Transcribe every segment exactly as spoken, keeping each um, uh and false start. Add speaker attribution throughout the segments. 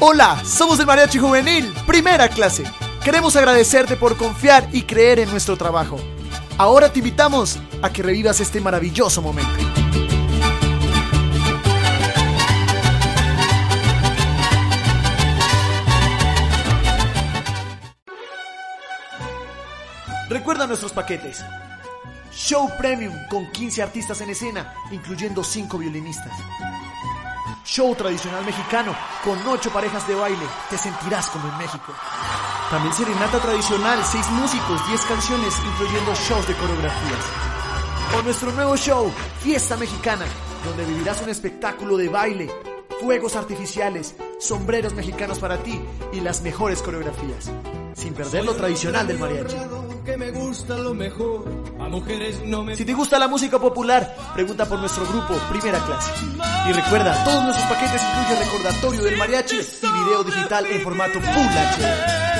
Speaker 1: Hola, somos el Mariachi Juvenil, primera clase. Queremos agradecerte por confiar y creer en nuestro trabajo. Ahora te invitamos a que revivas este maravilloso momento. Recuerda nuestros paquetes. Show Premium con quince artistas en escena, incluyendo cinco violinistas. Show tradicional mexicano con ocho parejas de baile, te sentirás como en México. También serenata tradicional, seis músicos, diez canciones, incluyendo shows de coreografías. O nuestro nuevo show, Fiesta Mexicana, donde vivirás un espectáculo de baile, fuegos artificiales, sombreros mexicanos para ti y las mejores coreografías, sin perder lo tradicional del mariachi.
Speaker 2: Que me gusta lo mejor, a mujeres no me...
Speaker 1: Si te gusta la música popular, pregunta por nuestro grupo Primera Clase. Y recuerda, todos nuestros paquetes incluyen recordatorio del mariachi y video digital en formato Full H D.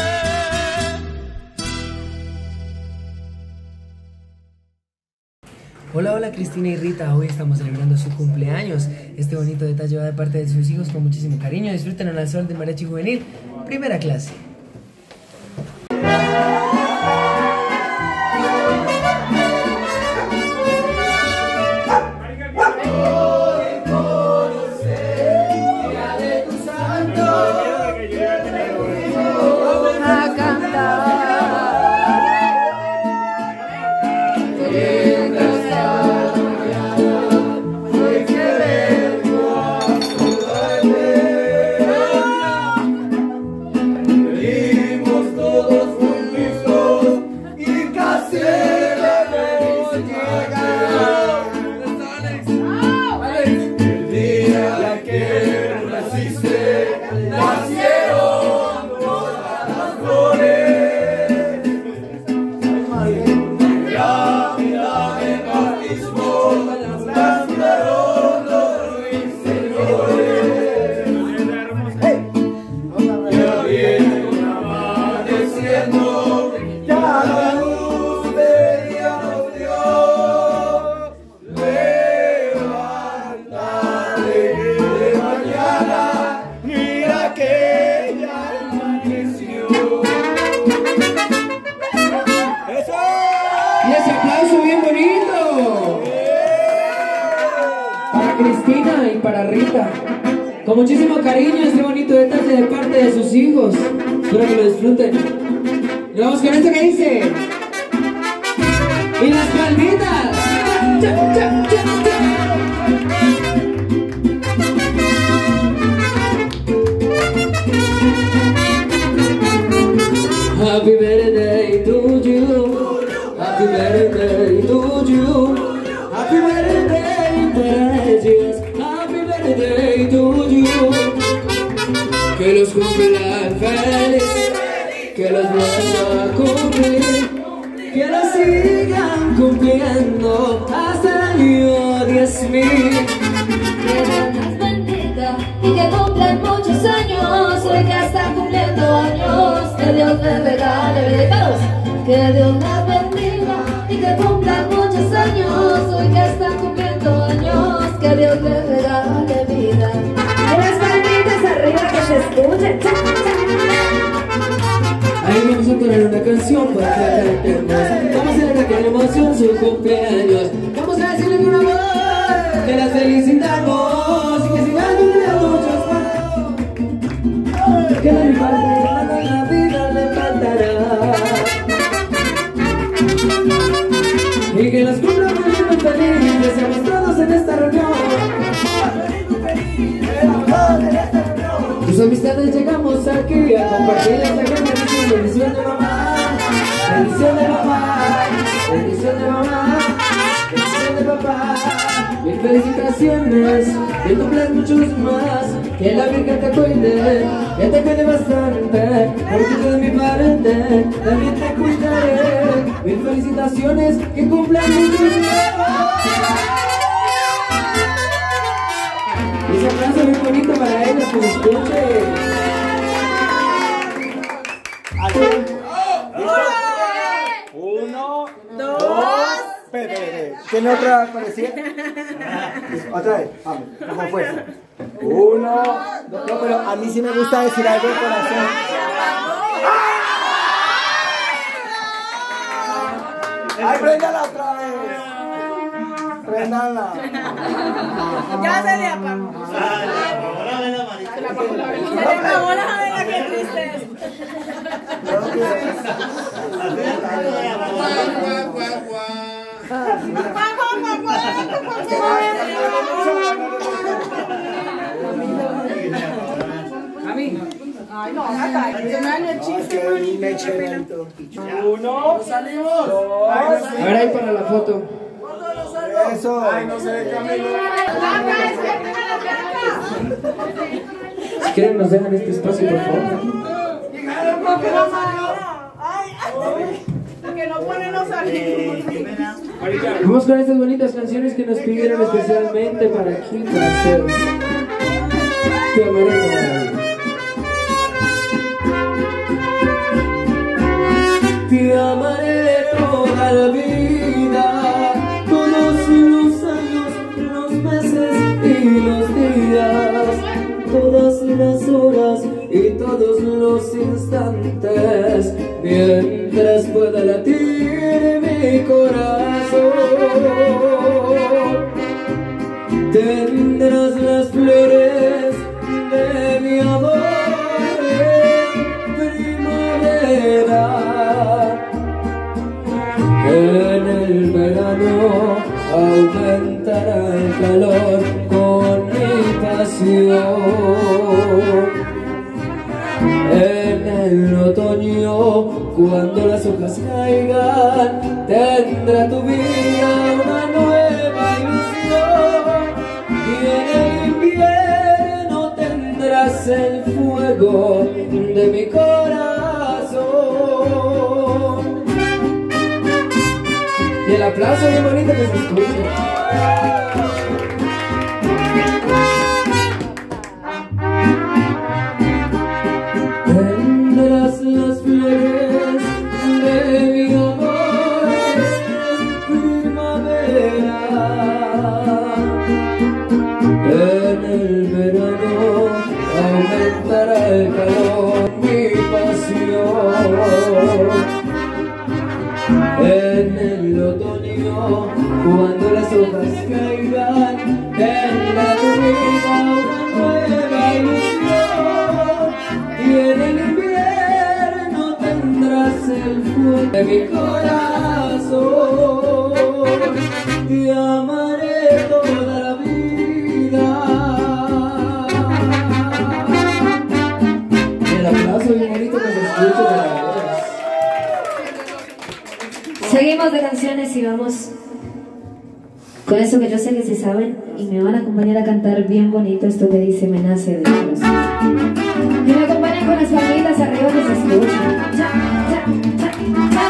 Speaker 3: Hola, hola Cristina y Rita, hoy estamos celebrando su cumpleaños. Este bonito detalle va de parte de sus hijos con muchísimo cariño. Disfruten al sol del Mariachi Juvenil, Primera Clase. Cristina y para Rita, con muchísimo cariño este bonito detalle de parte de sus hijos. Espero que lo disfruten. Y vamos con esto que dice: y las palmitas. Cha, cha, cha, cha. Happy birthday to you, happy birthday to you, happy birthday, precious, happy birthday to you. Que los cumplan feliz, que los vuelva a cumplir, que los sigan cumpliendo hasta el año diez mil.
Speaker 4: Que Dios las bendiga y que cumplan muchos años, hoy que están cumpliendo años, que Dios les regale vida. Que Dios las bendiga y que cumplan muchos años, hoy que están cumpliendo años, que Dios les regale vida. Y las palmitas arriba que se escuchen.
Speaker 3: Ahí vamos a poner una canción para que cantemos. Vamos a celebrar con emoción su cumpleaños. Vamos a decirle con amor que la felicitamos y que sigan cumpliendo muchos más. Que la rivalidad en la vida le faltará. Y que los cumplan muy felices, seamos todos en esta reunión. Tus amistades llegamos aquí a compartir esta gran bendición. Bendición de mamá, bendición de papá, bendición de mamá, bendición de papá. Mil felicitaciones, que cumplas muchos más. Que la Virgen te cuide, que te cuide bastante. Porque yo de mi parte también te cuidaré. Mil felicitaciones, que cumplan muchos más. Y ese abrazo muy bonito para ellos, que nos escuche.
Speaker 5: Uno, dos, espere, espere. ¿Tiene otra parecida? Otra vez, vamos, con fuerza. Uno, dos, no, pero a mí sí me gusta decir algo de corazón. ¡Ay, préndala otra vez! ¡Préndala!
Speaker 6: Ya se le apagó. Se le apagó la vela. Se le apagó la vela, qué triste. A mí. Ay, no, Nata, se me dañó el chiste.
Speaker 5: Uno, salimos. Dos,
Speaker 3: Ahora ahí para la foto.
Speaker 5: eso. Ay, no se ve Camilo.
Speaker 3: Si quieren nos dejan este espacio, por favor.
Speaker 6: Que no pueden no salir.
Speaker 3: Vamos con estas bonitas canciones que nos pidieron especialmente para aquí, para ustedes. Te amaré toda la vida. Te amaré toda la vida, todos los años, los meses y los días, todas las horas y todos los instantes, mientras pueda latir mi corazón. Tendrás las flores de mi amor en primavera. En el verano aumentará el calor con mi pasión. En el otoño, cuando las hojas caigan, tendrá tu vida una nueva ilusión. Y en el invierno tendrás el fuego de mi corazón. Y el aplauso bien bonito que se escucha. Tendrás las flores de mi amor en primavera. En el verano aumentará el calor, mi pasión. En el otoño, cuando las hojas caigan, tendrá tu vida una nueva ilusión. Y en el invierno tendrás el fuego de mi corazón. Te amaré toda la vida. El aplauso bien bonito que se escucha de la voz.
Speaker 4: Seguimos de canciones y vamos con eso que yo sé que se saben y me van a acompañar a cantar bien bonito esto que dice me nace del corazón. Y me acompañan con las palmitas arriba que se escucha. Cha, cha, cha, cha.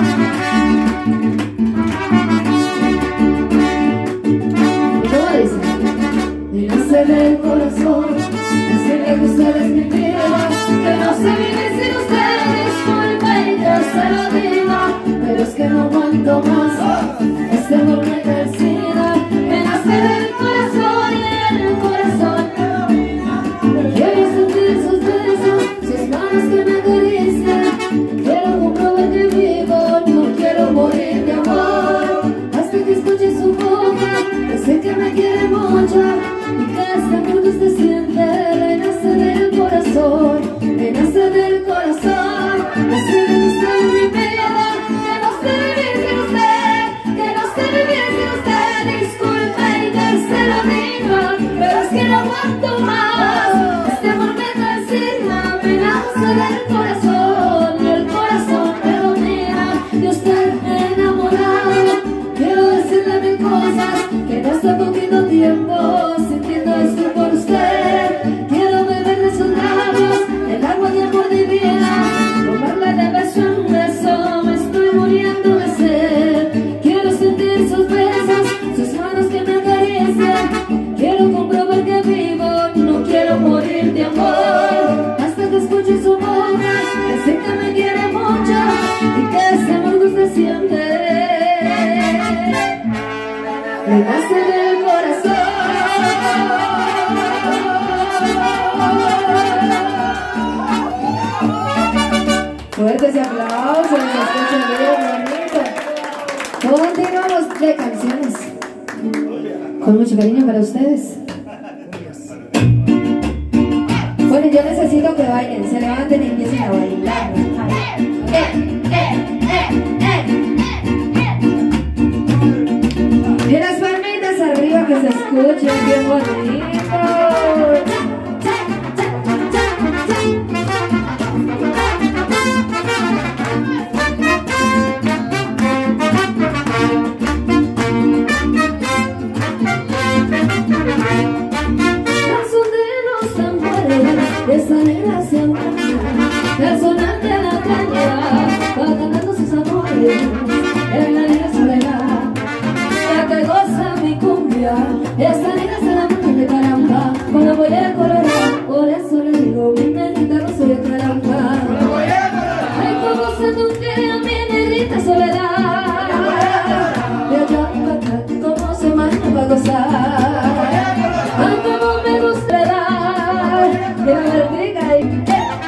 Speaker 4: ¿Y cómo dice? Me nace del corazón, nace de que ustedes me quieran, que no se vive sin ustedes, disculpa y yo se lo digo, pero es que no aguanto más, este amor me calcina, me nace del corazón y del corazón. Quiero sentir sus besos, sus manos que me acarician, quiero comprobar que vivo, no quiero morir de amor, hasta que escuche su boca, que sé que me quiere mucho, y que este amor que usted siente, me nace del corazón, me nace del corazón, nace de usted en mi vida, que no sé vivir sin usted, que no sé vivir sin usted, disculpe y que se lo diga, pero es que no aguanto más, este amor me calcina, me nace del corazón, y el corazón me domina, de usted me he enamorado, quiero decirle mil cosas, que no está poquito tiempo, sintiendo esto por usted, quiero beber de sus labios, el agua de amor divina, tomarle de beso en beso, me estoy muriendo de sed, quiero sentir sus besos, sus manos que me acarician, quiero comprobar que vivo, no quiero morir de amor, hasta que escuche su boca, que sé que me quiere mucho, y que ese amor que usted siente, me nace del corazón. Fuertes aplausos, se escucha bien bonito. Continuamos de canciones. Con mucho cariño para ustedes. Bueno, yo necesito que bailen, se levanten y empiecen a bailar. Eh, eh, eh, eh. Y las palmitas arriba que se escuchen bien bonito. Esa negra se aguanta, el sonar de la caña, va cantando sus amores, en la negra soledad, la que goza mi cumbia, esa negra se la manda de caramba, con la pollera colorada, por eso le digo, mi negrita no soy de caramba. Ay, como se nunca mi negrita soledad, de allá para acá, como se manda para gozar, ay, como me gusta dar, de la vertiga y...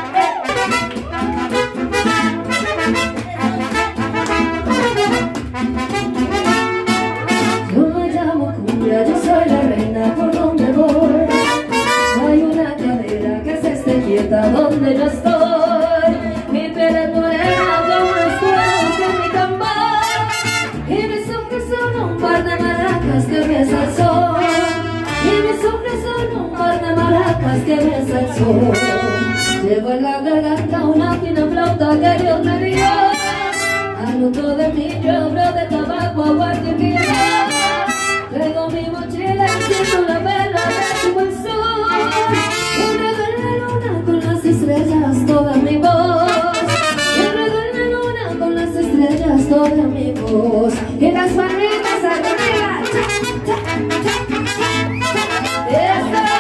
Speaker 4: Yo me llamo cumbia, yo soy la reina por donde voy. Hay una cadera que se esté quieta donde yo estoy. Mi piel es morena como los cuernos de mi tambor. Y mis ojos son un par de maracas que me ensalzó. Y mis ojos son un par de maracas que me ensalzó. Llevo en la garganta una fina flauta que Dios me dio. Anoto de mí yo abro de tabaco, aguardo y vino. Traigo mi mochila, siento la vela de su buen sol. Enredo en la luna con las estrellas toda mi voz. Enredo en la luna con las estrellas toda mi voz. Y las palmitas arriba, cha, cha, cha, cha. ¡Eso!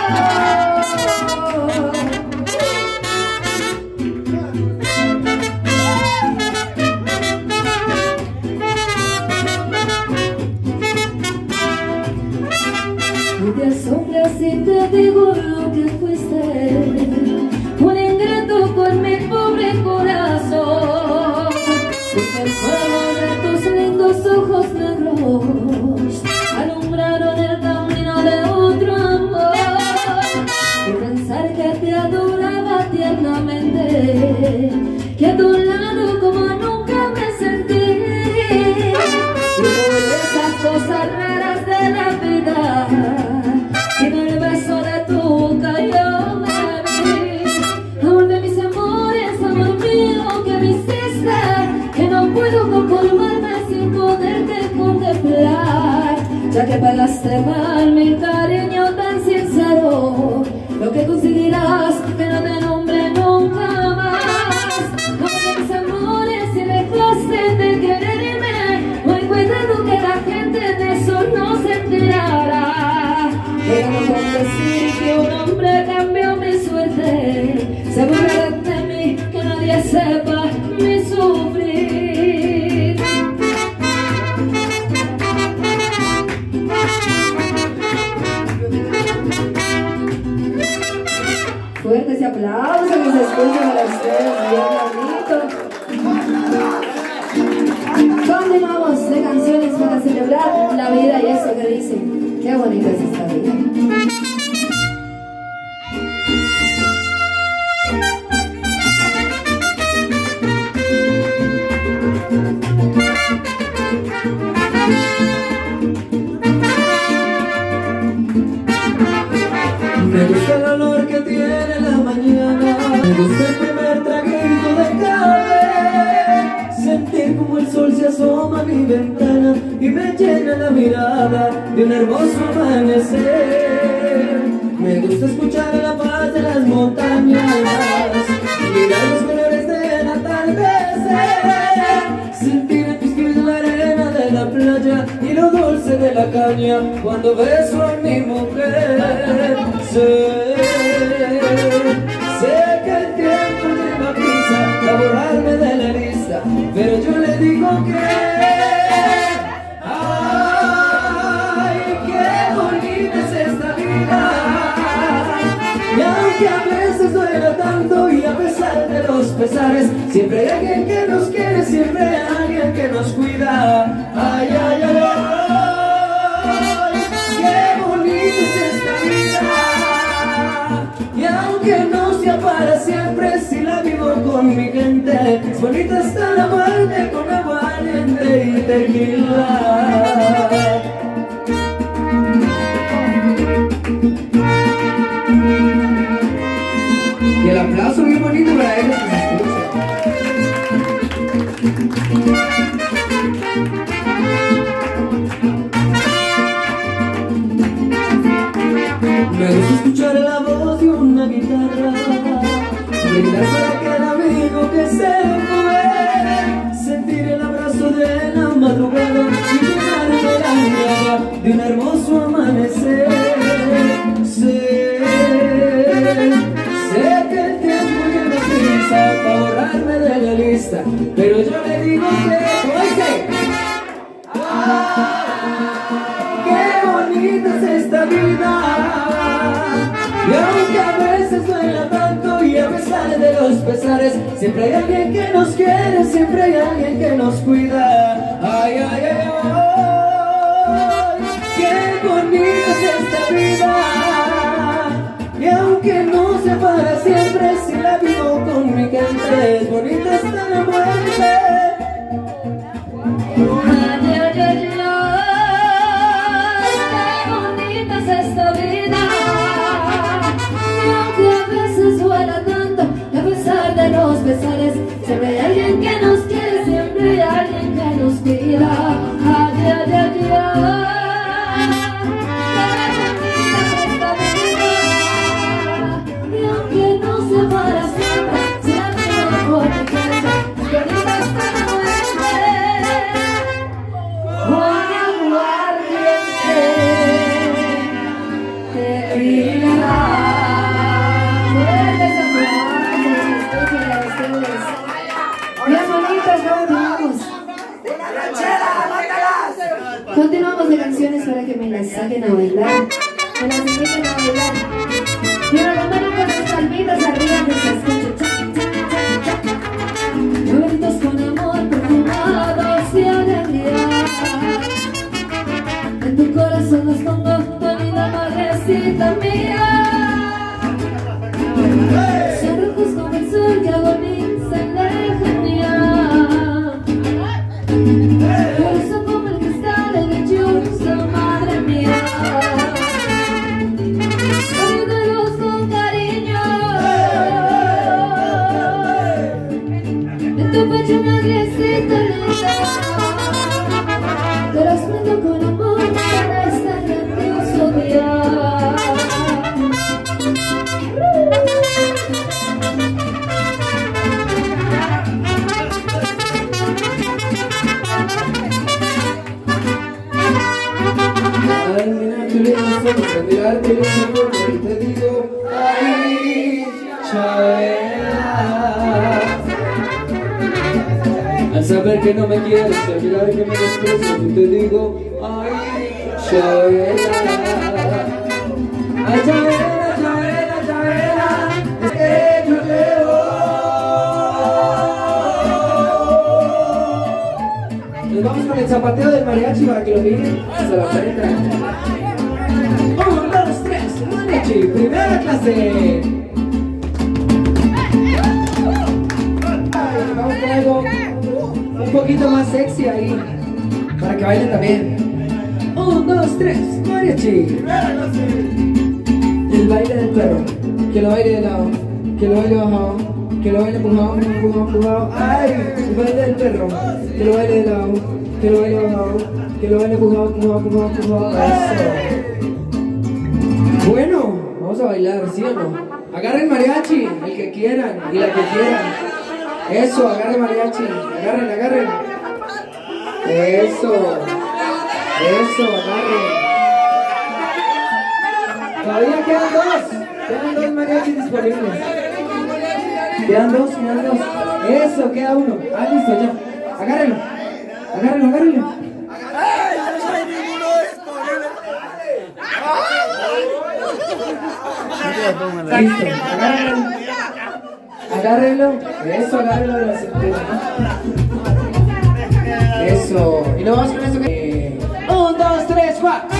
Speaker 4: Y te asombras y te digo lo que fuiste, un ingrato con mi pobre corazón. Porque el fuego de tus lindos ojos negros alumbraron el camino de otro amor. Y pensar que te adoraba tiernamente, que a tu lado como nunca me sentí. Y por esas cosas raras de la vida, sin el beso de tu boca yo me vi. Amor de mis amores, amor mío que me hiciste, que no puedo conformarme sin poderte contemplar. Ya que pagaste mal mi cariño tan sincero, lo que conseguirás que no te nombre nunca más. Amor de mis amores, si dejaste de quererme, muy cuidado que la gente de eso no se enterará. Pero no puedo decir que un hombre cambió mi suerte, se burlará de mí, que nadie sepa mi sufrir. Fuertes y aplausos que se escuchan para ustedes, bien bonito. Continuamos de canciones para celebrar la vida y eso que dicen. Qué bonita es esta vida.
Speaker 2: Me gusta el olor que tiene la mañana, me gusta el primer traguito de café, sentir como el sol se asoma a mi ventana y me llena la mirada de un hermoso amanecer. Me gusta escuchar la paz de las montañas, mirar los colores del atardecer, sentir en mis pies la arena de la playa y lo dulce de la caña cuando beso a mi mujer. Sé, sé que el tiempo lleva prisa a borrarme de la lista, pero yo le digo que ay, qué bonita es esta vida. Y aunque a veces duela tanto y a pesar de los pesares, pesares. Siempre hay alguien que nos quiere, siempre hay alguien que nos cuida. Ay, ay, ay, ay, qué bonita es esta vida. Y aunque no sea para siempre, si la vivo con mi gente, es bonita hasta la muerte con aguardiente y tequila. Y el aplauso bien bonito para ellos que se escucha. Me gusta escuchar la voz de una guitarra, brindar para aquel amigo que se fue, sentir el abrazo de la madrugada y llenar de la mirada de un hermoso amanecer. Sé, sé que el tiempo lleva prisa para borrarme de la lista, pero yo le digo que, oye, ¡ay, qué bonita es esta vida! Y aunque a veces duela tanto y a pesar de los pesares, siempre hay alguien que nos quiere, siempre hay alguien que nos cuida. Ay, ay, ay, ay, qué bonita es esta vida. Y aunque no sea para siempre, si la vivo con mi gente, es bonita hasta la muerte.
Speaker 4: Ay, ay, ay, ay, qué bonita es esta vida. Duela tanto, a pesar de los pesares, siempre hay alguien que nos quiere, siempre hay alguien que nos cuida. Ay, ay, ay, ay, qué bonita es esta vida. Y aunque no sea para siempre, siempre nos por mi gente, bonita hasta la muerte. Con aguardiente, tequila. Bien bonitas, continuamos. Continuamos de canciones para que me las saquen a bailar, me las inviten a bailar. Quiero la mano con las palmitas arriba que se escuche. Nuevecitos con amor, perfumados de alegría. En tu corazón los pongo, tu vida madrecita mía. Son rojos como el sol que agoniza en la lejanía. Corazón como el cristal de lechoso, madre mía. Cuídalos con cariño. En tu pecho una griecita linda. Te los prendo con amor para este grandioso día.
Speaker 2: Al mirar tu lindos ojos, al mirarte los ojos, y te digo, ay, Chabela. Al saber que no me quieres, al mirar que me desprecias, y te digo, ay, Chabela. Ay, Chabela, Chabela, Chabela, es que yo te voy. Nos vamos con el zapateo del mariachi para que lo miren hasta la frente. Un, dos, tres, mariachi, primera clase. Ay, vamos con algo un poquito más sexy ahí, para que bailen también. Un, dos, tres, mariachi. El baile del perro, que lo baile de lado, que lo baile bajado, que lo baile empujado, empujado, empujado. Ay, el baile del perro, que lo baile de lado, que lo baile bajado, que lo baile empujado, empujado, empujado, empujado. Eso. Bueno, vamos a bailar, ¿sí o no? Agarren mariachi, el que quieran y la que quieran. Eso, agarren mariachi, agarren, agarren. Eso, eso, agarren. Todavía quedan dos, quedan dos mariachis disponibles. Quedan dos, quedan dos. Eso, queda uno. Ah, listo, ya. Agárrenlo, agárrenlo, agárrenlo. Listo, agárrenlo.
Speaker 3: agárrenlo, eso, agárrenlo de la cintura. Eso, y nos vamos con esto que... Un, dos, tres, cuatro.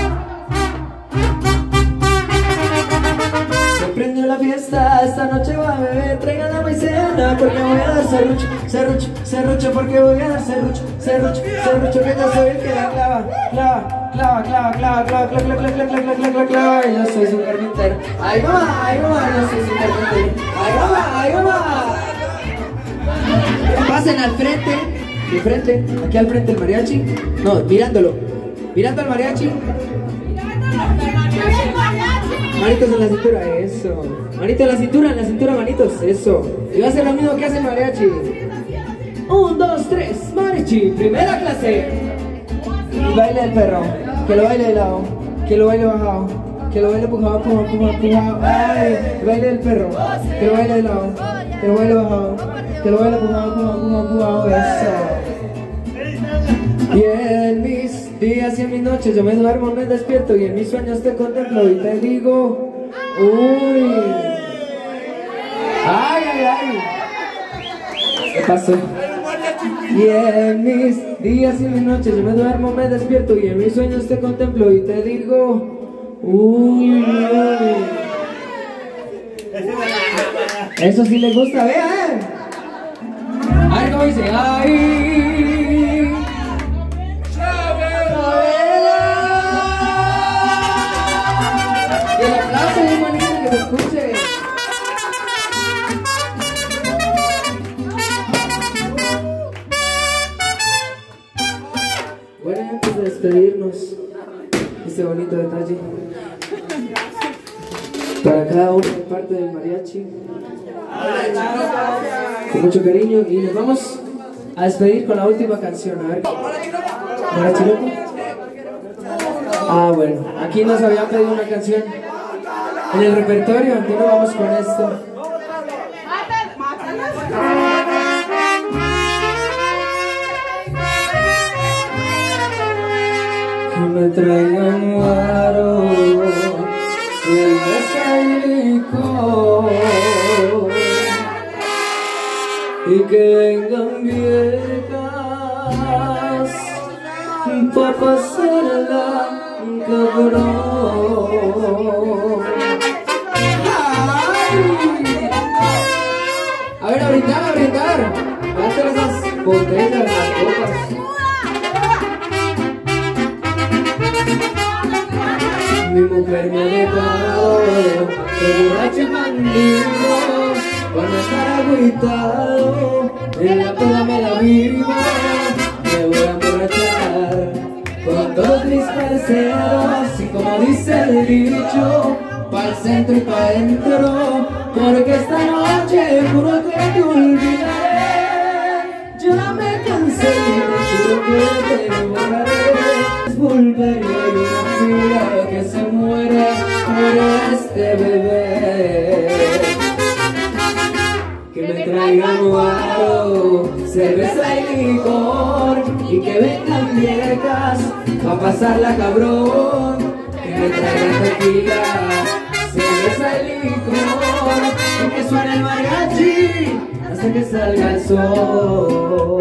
Speaker 3: Se prendió la fiesta, esta noche va a beber, traigan la maicena porque voy a dar serrucho, serrucho, serrucho porque voy a dar serrucho, serrucho, serrucho que yo soy el que la clava, clava, clava, clava, clava, clava, clava, clava, clava, clava, clava, clava, clava, y yo soy su carpintero. Ay mamá, ay mamá, yo soy su carpintero. Ay mamá, ay mamá. Pasen al frente, de frente, aquí al frente el mariachi, no, mirándolo, mirando al mariachi. Manitos en la cintura, eso. Manitos en la cintura, en la cintura, manitos, eso. Y va a hacer lo mismo que hace el mariachi. Un, dos, tres, mariachi, primera clase. Y baile el perro, que lo baile de lado, que lo baile bajado, que lo baile pujado, pujado, pujado, pujado. Ay, baile el perro, que lo baile de lado, que lo baile bajado, que lo baile pujado, pujado, pujado, pujado, eso. Y en mis días y en mis noches yo me duermo, me despierto y en mis sueños te contemplo y te digo, uy, ay, ay, ay, ¿qué pasó? Y en mis días y en mis noches yo me duermo, me despierto y en mis sueños te contemplo y te digo, uy, uy. Eso sí les gusta, vean. A ver cómo dice, ay. Y el aplauso es bonito que se escuche. Bueno, antes de despedirnos, este bonito detalle para cada uno de parte del mariachi, con mucho cariño, y nos vamos a despedir con la última canción. A ver, ¿Mariachi Loco? Ah, bueno, aquí nos habían pedido una canción en el repertorio, aquí nos vamos con esto. Que me traigan guaro, cerveza y licor, y que vengan viejas pa' pasarla cabrón. Ay. A ver, a brindar, a brindar. Date esas botellas, las copas. Mi mujer me ha dejado, soy borracho y bandido, cuando estar agüitado, en la peda me la vivo, me voy a emborrachar con todos mis parceros, y como dice el dicho, pa'l centro y pa' dentro, porque esta noche juro que te olvidaré, ya me cansé y te juro que te borraré, volveré a una fila que se muere por este bebé. Que me traigan guaro, cerveza y licor, y que vengan viejas pa' pasarla cabrón. Que me traigan tequila, cerveza y licor, y que suene el mariachi hasta que salga el sol.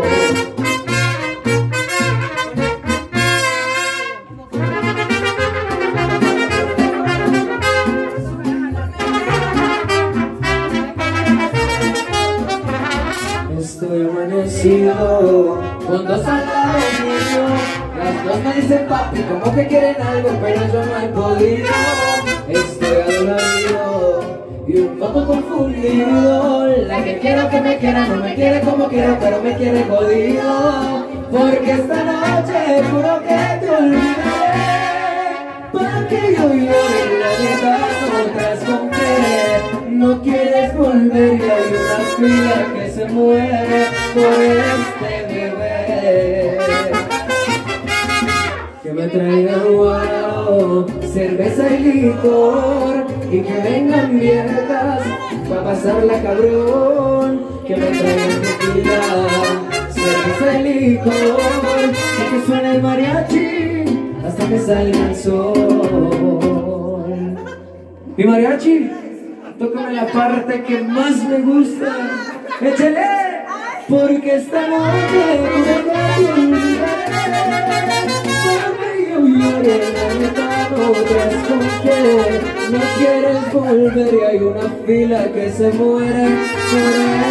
Speaker 3: Estoy amanecido con dos al lado mío, las dos me dicen papi, como que quieren algo, pero yo no he podido. Estoy adolorido y un poco confundido, la que quiero que me quiera no me quiere como quiero, pero me quiere jodido, porque esta noche juro que te olvidaré, para que yo llore en la vida otras con que no quieres volver y hay una fila que se muere por este bebé. Que me traigan guaro, cerveza y licor, y que vengan viejas pa' pasarla cabrón. Que me traigan tequila, cerveza y licor, y que suene el mariachi hasta que salga el sol. Mi mariachi, tócame la parte que más me gusta. Échale, porque esta noche no me voy a olvidar. Yo lloré la mitad, otras con que no quieres volver y hay una fila que se muere por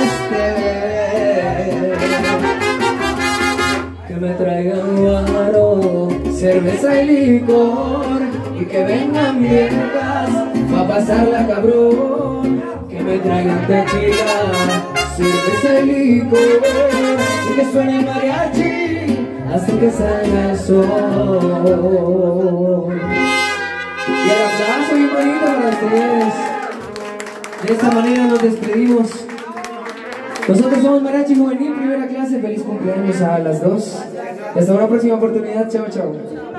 Speaker 3: este. Que me traigan guaro, cerveza y licor y que vengan viejas pa' pasarla cabrón. Que me traigan tequila, cerveza y licor y que suene el mariachi hasta que salga el sol. Y el aplauso bien bonito para ustedes. De esta manera nos despedimos. Nosotros somos Mariachi Juvenil, primera clase. Feliz cumpleaños a las dos. Hasta una próxima oportunidad. Chao, chao.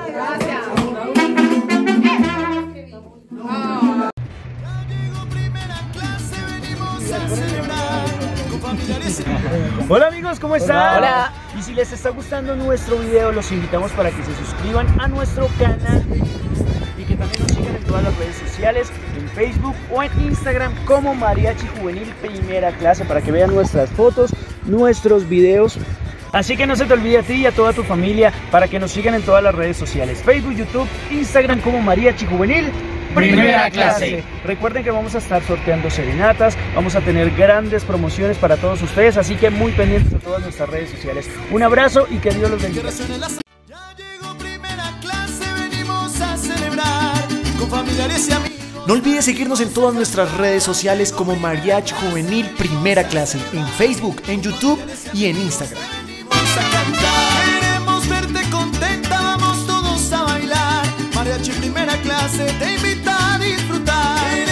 Speaker 7: Hola amigos, ¿cómo están?
Speaker 3: Hola.
Speaker 7: Y si les está gustando nuestro video, los invitamos para que se suscriban a nuestro canal y que también nos sigan en todas las redes sociales, en Facebook o en Instagram como Mariachi Juvenil Primera Clase, para que vean nuestras fotos, nuestros videos. Así que no se te olvide a ti y a toda tu familia para que nos sigan en todas las redes sociales, Facebook, YouTube, Instagram como Mariachi Juvenil Primera Clase. Recuerden que vamos a estar sorteando serenatas, vamos a tener grandes promociones para todos ustedes, así que muy pendientes de todas nuestras redes sociales. Un abrazo y que Dios los bendiga.
Speaker 1: Ya llegó Primera Clase, venimos a celebrar con familiares y amigos. No olvides seguirnos en todas nuestras redes sociales como Mariachi Juvenil Primera Clase, en Facebook, en YouTube y en Instagram. Queremos verte contenta, vamos todos a bailar. Mariachi Primera Clase te invita a disfrutar.